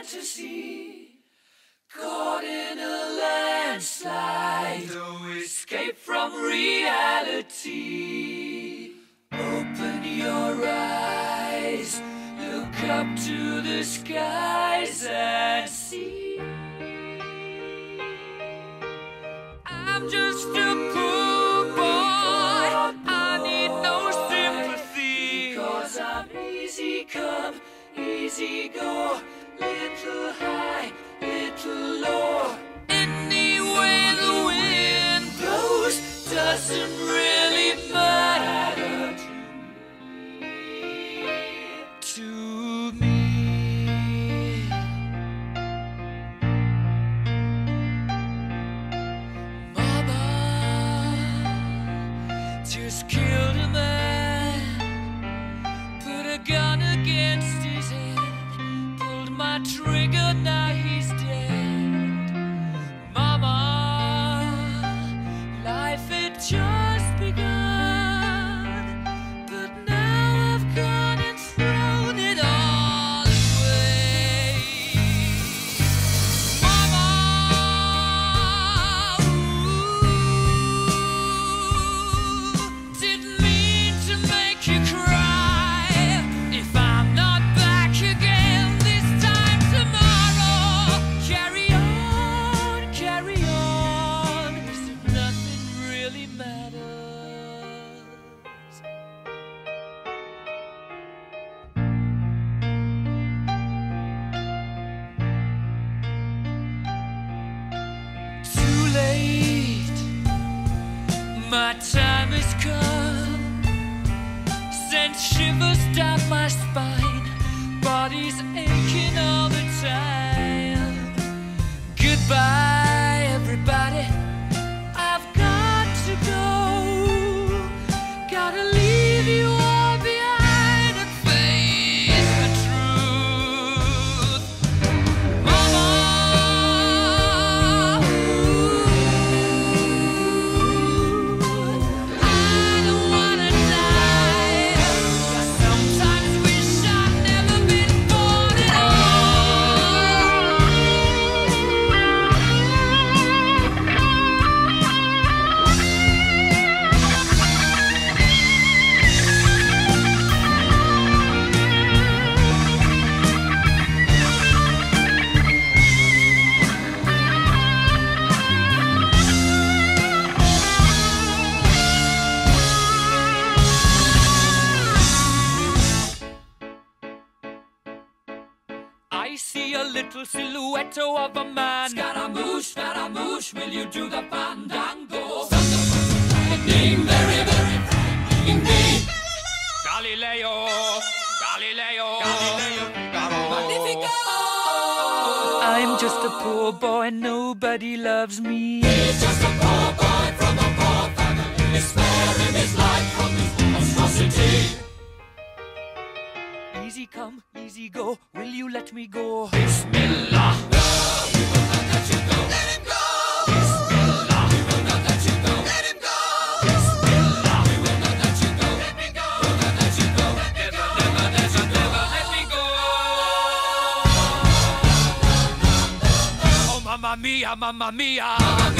fantasy, caught in a landslide, no escape from reality. Open your eyes, look up to the skies and see. I'm just a poor boy, I need no sympathy, 'cause I'm easy come, easy go, little high, little low. Any way the wind blows doesn't really matter to me. Mama just killed a man, put a gun against his head, pulled my trigger, now he's dead. Mama, life had just begun, but now I've gone and thrown it all away. Mama, didn't mean to make you cry. If I'm not back again this time tomorrow, carry on, as if nothing really matters. Too late, my time has come, sent shivers down my spine, body's aching all the time. Goodbye, everybody, I've got to go, gotta leave you all behind and face the truth. Mama, I don't wanna die, I sometimes wish I'd never been born at I see a little silhouette of a man. Scaramouche, will you do the fandango? Lightning, very, very frightening. Galileo, Magnifico! I'm just a poor boy, nobody loves me. He's just a poor boy from a poor family, sparing his life from this monstrosity. Easy come, easy go, will you let me go? Bismillah, no, we will not let you go. Let him go. Bismillah, we will not let you go. Let him go. Bismillah, we will not let you go. Let me go. We'll not let you go. Let me go. Never let you go. Let me go. Oh, mamma mia, mamma mia. Mamma